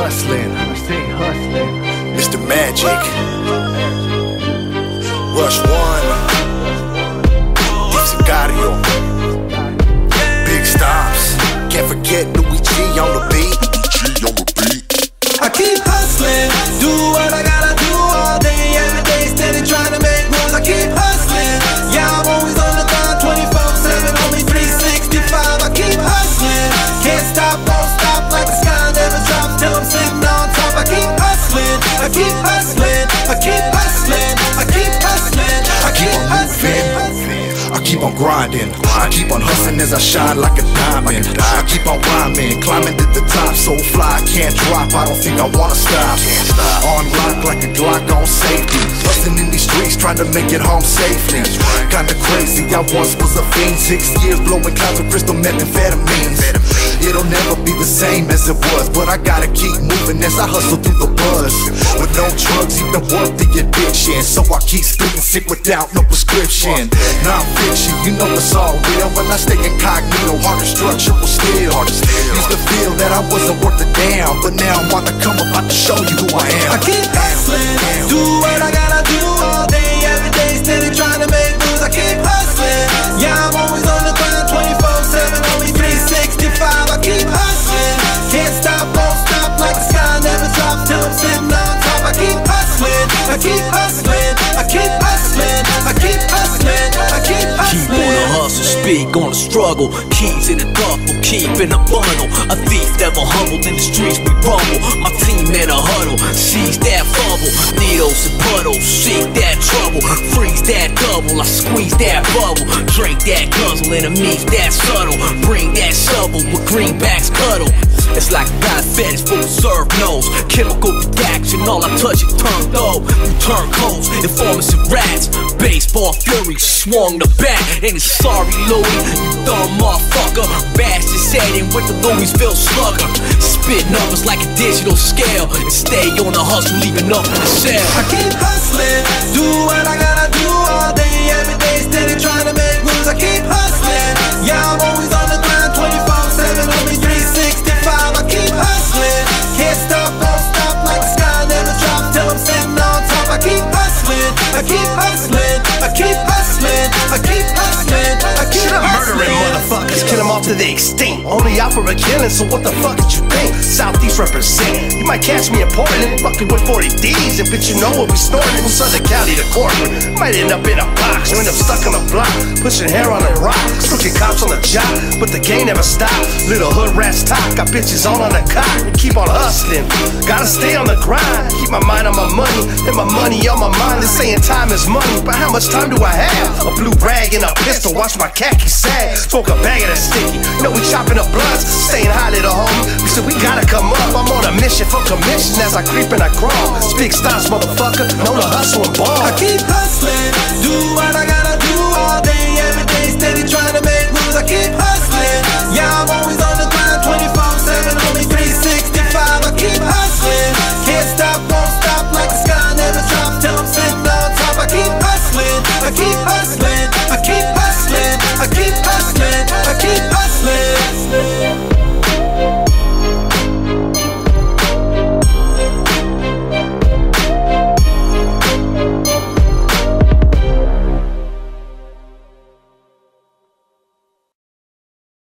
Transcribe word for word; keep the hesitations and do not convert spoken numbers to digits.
hustling. I stay hustling. Mister Magic, Rush One, Deep Sicario, Big Stops. Can't forget Louis G on the beat. G on the beat. I keep hustling, do what I gotta do all day, every day, steady trying to make moves. I keep hustling, yeah, I'm always on the grind, twenty-four seven, only three sixty-five. I keep hustling, can't stop, won't stop, like the sky never drops till I'm sitting on top. I keep hustling, I keep hustling, I keep hustling, I keep hustling, I keep hustling. I keep on grinding, I keep on hustling as I shine like a diamond. I keep on rhyming, climbing to the top, so fly I can't drop. I don't think I wanna stop. On lock like a Glock on safety, busting in these streets trying to make it home safely. Kinda crazy, I once was a fiend, six years blowing clouds of crystal methamphetamines. It'll never be the same as it was, but I gotta keep moving as I hustle through the buzz. With no drugs even worth the addiction, so I keep spitting sick without no prescription. Non-fiction, you know it's all real. When I stay incognito, hard structural steel. Used to feel that I wasn't worth a damn, but now I'm on the come up, about to show you who I am. I keep hustling, do what I gotta do all day, every day, steady trying to make moves. I keep hustling, yeah, I'm always on the grind, twenty-four seven, only three sixty-five. I keep hustling, can't stop, won't stop, like the sky never drops till I'm sitting on top. I keep hustling, I keep hustling, I keep hustling, I keep hustling, I keep hustling. Keep on the hustle, speak on the struggle. Keys in the duffel, keep in the bundle. A thief never humbled, in the streets we rumble. My team in a huddle, seize that fumble. Needles and puddles, seek that trouble. Freeze that double, I squeeze that bubble. Drink that guzzle, enemies that subtle. Bring that shovel with greenbacks cuddle. It's like God fetish for serve nose. Chemical reaction, all I touch it turn though. You turn codes, informants and rats. Baseball fury swung the bat. And it's sorry Louis, you dumb motherfucker. Bash his head in with the Louisville slugger. Spit numbers like a digital scale. And stay on the hustle, leaving up in the cell. I keep hustling, do what I gotta do all day, every day, steady trying to make moves. I keep hustling, yeah, I'm always on the grind, twenty-four seven, only three sixty-five. I keep hustling, can't stop, won't stop, like the sky never drops till I'm sitting on top. I keep hustling, I keep hustling, I keep hustling, I keep hustling, I keep hustling. Murdering motherfuckers, kill them off to the extinct. Only out for a killing, so what the fuck did you think? Southeast represent. You might catch me in Portland, fucking with forty D's. And bitch, you know what we snorting from Southern Cali to Cortland. Might end up in a box, or end up stuck on a block, pushing hair on a rock. Crooked cops on the job, but the game never stop. Little hood rats talk, got bitches all on the cock. Keep on hustling, gotta stay on the grind. Keep my mind on my money, and my money on my mind. They're saying time is money, but how much time do I have? A blue rag and a pistol, watch my khaki sag. Smoke a bag of that sticky, know we chopping up blunts. Staying high, little homie, we said we gotta come up. I'm on a mission for commission as I creep and I crawl. Big stars, motherfucker, know the hustle and ball. I keep hustling, do what I gotta do all day, every day, steady trying to make moves. I keep hustling.